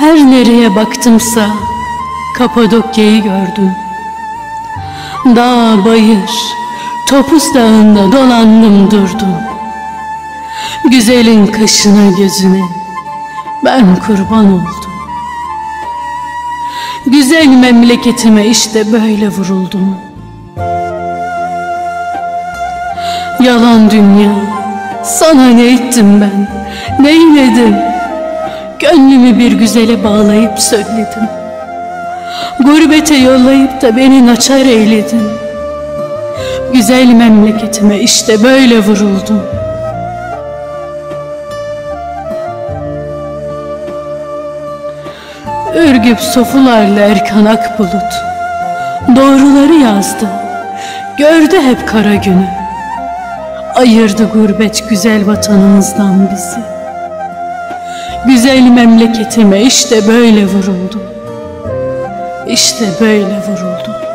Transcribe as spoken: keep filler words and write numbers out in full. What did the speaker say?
Her nereye baktımsa Kapadokya'yı gördüm. Dağ, bayır, Topuz Dağı'nda dolandım durdum. Güzelin kaşına gözüne ben kurban oldum. Güzel memleketime işte böyle vuruldum. Yalan dünya, sana ne ettim ben, neyledim? Gönlümü bir güzele bağlayıp söyledim. Gurbete yollayıp da beni naçar eyledin. Güzel memleketime işte böyle vuruldum. Ürgüp sofularla Erkan Akbulut doğruları yazdı, gördü hep kara günü. Ayırdı gurbet güzel vatanımızdan bizi. Güzel memleketime işte böyle vuruldum. İşte böyle vuruldum.